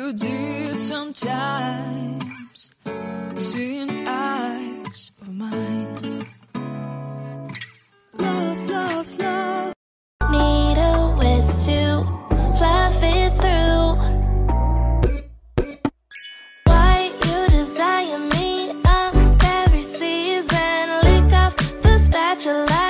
you did sometimes, seeing eyes of mine. Love, love, love. Need a ways to fluff it through. Why you desire me of every season? Lick up the spatula.